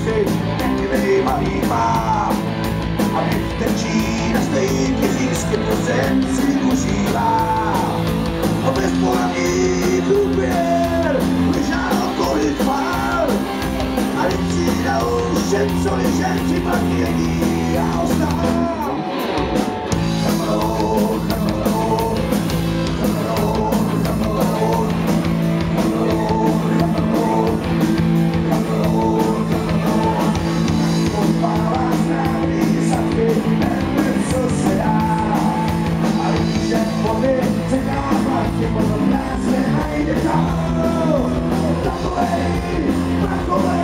si pěkný malý má. A vytrčí na stejky řízky procent si užívá. A bezpohlavní průběr vyžádal kolik pár. A vždycky na všem, co liženci platění a ostávám. Kamarón, kamarón, kamarón, kamarón, kamarón, kamarón, kamarón, kamarón. Pospává známý sady, nevím, co se dá. A víš, že vody se dávat, je potom nás nenajde dál. Takovej, takovej.